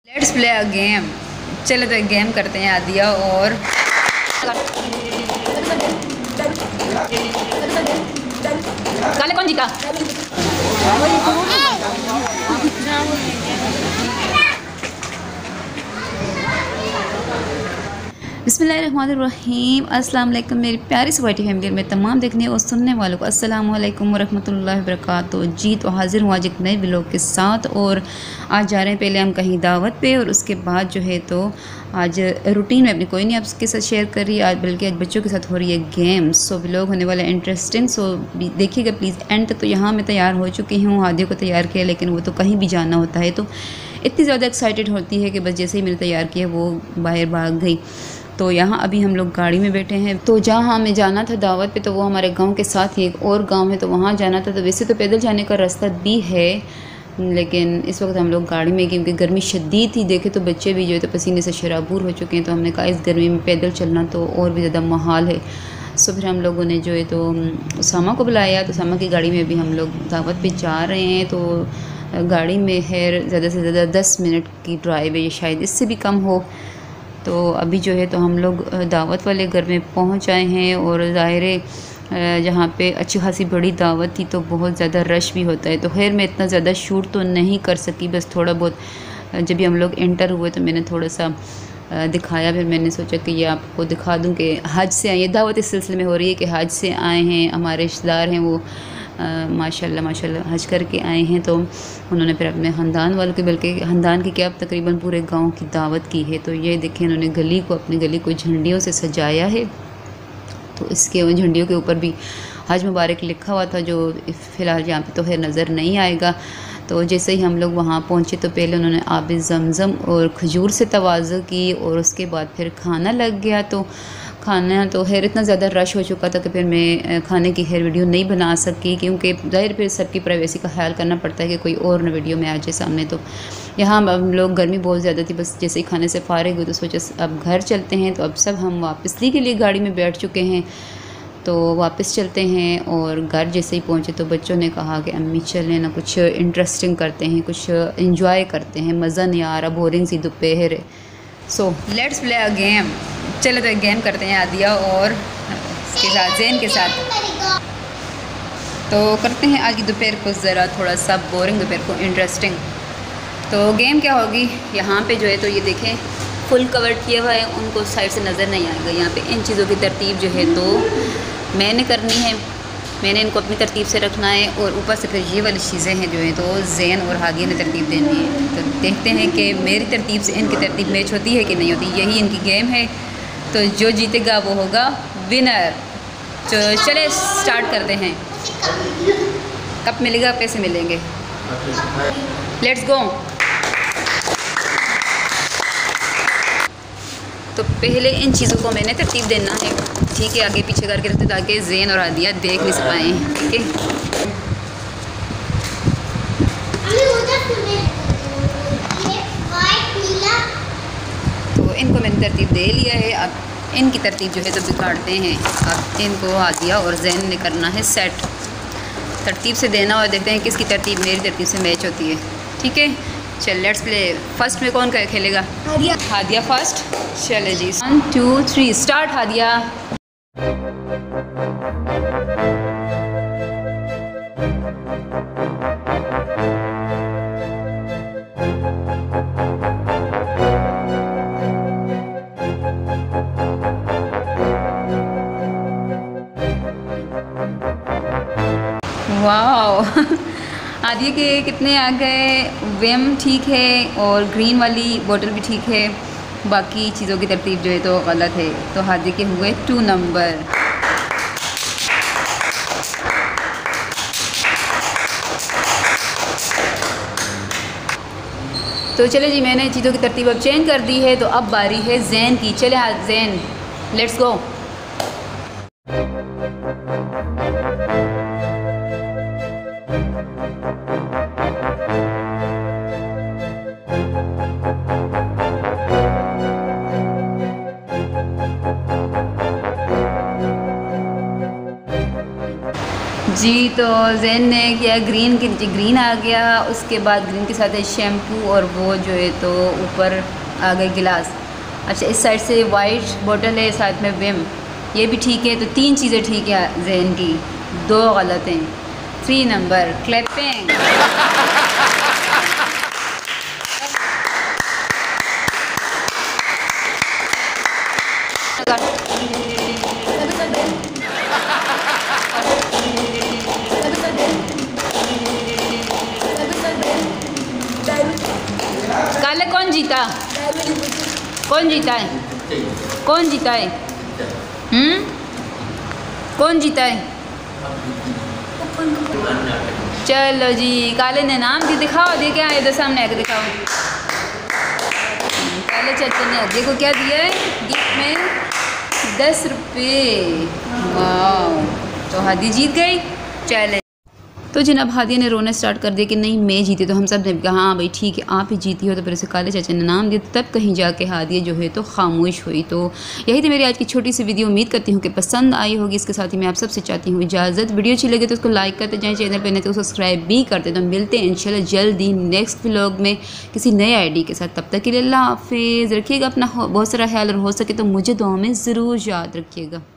Let's play a game. चलो तो एक गेम करते हैं आदिया और काले कौन जीता? बिस्मिल्लाहिर्रहमानिर्रहीम। अस्सलाम वालेकुम मेरी प्यारी सवाइटी फैमिली में तमाम देखने और सुनने वालों को अस्सलाम वालेकुम वरहमतुल्लाहि वबरकातुहू। जी तो हाजिर हुआ आज एक नए व्लॉग के साथ। और आज जा रहे हैं पहले हम कहीं दावत पे, और उसके बाद जो है तो आज रूटीन में अपनी कोई नहीं आपके साथ शेयर कर रही है आज, बल्कि आज बच्चों के साथ हो रही है गेम्स। सो व्लॉग होने वाला इंटरेस्टिंग, सो देखिएगा प्लीज़ एंड तक। तो यहाँ मैं तैयार हो चुकी हूँ, हादियों को तैयार किया, लेकिन वो तो कहीं भी जाना होता है तो इतनी ज़्यादा एक्साइटेड होती है कि बस जैसे ही मैंने तैयार किया वो बाहर भाग गई। तो यहाँ अभी हम लोग गाड़ी में बैठे हैं। तो जहाँ हमें जाना था दावत पे, तो वो हमारे गांव के साथ ही एक और गांव है, तो वहाँ जाना था। तो वैसे तो पैदल जाने का रास्ता भी है, लेकिन इस वक्त हम लोग गाड़ी में, क्योंकि गर्मी शदीद थी। देखे तो बच्चे भी जो है तो पसीने से शराबूर हो चुके हैं। तो हमने कहा इस गर्मी में पैदल चलना तो और भी ज़्यादा महाल है। सो फिर हम लोगों ने जो है तो उसामा को बुलाया। तो उसामा की गाड़ी में भी हम लोग दावत पे जा रहे हैं। तो गाड़ी में है ज़्यादा से ज़्यादा 10 मिनट की ड्राइव है, शायद इससे भी कम हो। तो अभी जो है तो हम लोग दावत वाले घर में पहुंच आए हैं। और ज़ाहिर है जहाँ पे अच्छी खासी बड़ी दावत थी तो बहुत ज़्यादा रश भी होता है। तो खैर मैं इतना ज़्यादा शूट तो नहीं कर सकी, बस थोड़ा बहुत जब भी हम लोग एंटर हुए तो मैंने थोड़ा सा दिखाया। फिर मैंने सोचा कि ये आपको दिखा दूं कि हज से आए, ये दावत इस सिलसिले में हो रही है कि हज से आए हैं, हमारे रिश्तेदार हैं वो माशाल्लाह माशाल्लाह हज करके आए हैं। तो उन्होंने फिर अपने ख़ानदान वालों के, बल्कि ख़ानदान की क्या, अब तकरीबन पूरे गांव की दावत की है। तो ये देखें उन्होंने गली को, अपनी गली को झंडियों से सजाया है। तो इसके उन झंडियों के ऊपर भी हज मुबारक लिखा हुआ था, जो फ़िलहाल यहाँ पे तो खैर नज़र नहीं आएगा। तो जैसे ही हम लोग वहाँ पहुँचे तो पहले उन्होंने आब ज़मज़म और खजूर से तवाज़ु की, और उसके बाद फिर खाना लग गया। तो खाना तो खैर इतना ज़्यादा रश हो चुका था कि फिर मैं खाने की खैर वीडियो नहीं बना सकी, क्योंकि ज़ाहिर फिर सबकी प्राइवेसी का ख्याल करना पड़ता है कि कोई और न वीडियो में आ जाए सामने। तो यहाँ हम लोग, गर्मी बहुत ज़्यादा थी, बस जैसे ही खाने से फारिग हुए तो सोचा अब घर चलते हैं। तो अब सब हम वापसी के लिए गाड़ी में बैठ चुके हैं, तो वापस चलते हैं। और घर जैसे ही पहुँचे तो बच्चों ने कहा कि अम्मी चलें ना, कुछ इंटरेस्टिंग करते हैं, कुछ इंजॉय करते हैं, मज़ा नहीं आ रहा, बोरिंग सी दोपहर है। So let's play a game. चलो तो एक गेम करते हैं आदिया और इसके साथ, जैन के साथ। तो करते हैं आज की दोपहर को ज़रा थोड़ा सा बोरिंग, दोपहर को इंटरेस्टिंग। तो गेम क्या होगी, यहाँ पे जो है तो ये देखें फुल कवर किया हुआ है, उनको साइड से नज़र नहीं आएगा। यहाँ पे इन चीज़ों की तरतीब जो है तो मैंने करनी है, मैंने इनको अपनी तरतीब से रखना है। और ऊपर से फिर ये वाली चीज़ें हैं जो है तो जैन और हादिया ने तरतीब देनी है। तो देखते हैं कि मेरी तरतीब से इनकी तरतीब मैच होती है कि नहीं होती। यही इनकी गेम है, तो जो जीतेगा वो होगा विनर। तो चले स्टार्ट करते हैं। कब मिलेगा, पैसे मिलेंगे, लेट्स गो। तो पहले इन चीज़ों को मैंने तरतीब देना है, ठीक है, आगे पीछे करके रखते ताकि जैन और हादिया देख नहीं पाएँ, ठीक है। तो इनको मैंने तरतीब दे लिया है, अब इनकी तरतीब जो है तो बिगाड़ते हैं। अब इनको हादिया और जैन ने करना है सेट, तरतीब से देना, और देखते हैं किसकी तरतीब मेरी तरतीब से मैच होती है, ठीक है। चल लेट्स प्ले। फर्स्ट में कौन खेलेगा? हादिया। हादिया फर्स्ट, चले जी 1 2 3 स्टार्ट। हादिया। वाह आदिया के कितने आ गए? वेम ठीक है, और ग्रीन वाली बोतल भी ठीक है, बाकी चीज़ों की तरतीब जो है तो गलत है। तो हादिया के हुए 2 नंबर। तो चले जी, मैंने चीज़ों की तरतीब अब चेंज कर दी है। तो अब बारी है जैन की। चले हाँ जैन, लेट्स गो। जी तो जैन ने किया ग्रीन के नीचे ग्रीन आ गया, उसके बाद ग्रीन के साथ है शैम्पू और वो जो है तो ऊपर आ गए गिलास। अच्छा इस साइड से वाइट बोतल है, साथ में विम, ये भी ठीक है। तो 3 चीज़ें ठीक है जैन की, 2 गलत हैं। 3 नंबर क्लैपिंग। काले कौन जीता? कौन जीता है? कौन जीता है? कौन जीता है? चलो जी, काले ने नाम दी, दिखाओ, दे क्या है, इधर सामने आकर दिखाओ। काले चाचा ने देखो क्या दिया है गिफ्ट में, 10 रुपये। वाह, तो हादी जीत गई। चले तो जनाब हादिया ने रोना स्टार्ट कर दिया कि नहीं मैं जीती। तो हम सब ने कहा हाँ भाई ठीक है आप ही जीती हो। तो फिर उसे काले चाचा ने नाम दिया, तब कहीं जाके हादिया जो है तो खामोश हुई। तो यही थी मेरी आज की छोटी सी वीडियो, उम्मीद करती हूँ कि पसंद आई होगी। इसके साथ ही मैं आप सबसे चाहती हूँ इजाज़त। वीडियो अच्छी लगे तो उसको लाइक करते जाएँ, चैनल पर नहीं तो सब्सक्राइब भी करते। तो मिलते हैं इंशाल्लाह जल्दी नेक्स्ट व्लॉग में किसी नए आईडी के साथ। तब तक के लिए अल्लाह हाफिज़। रखिएगा अपना बहुत सारा ख्याल, और हो सके तो मुझे दुआ में ज़रूर याद रखिएगा।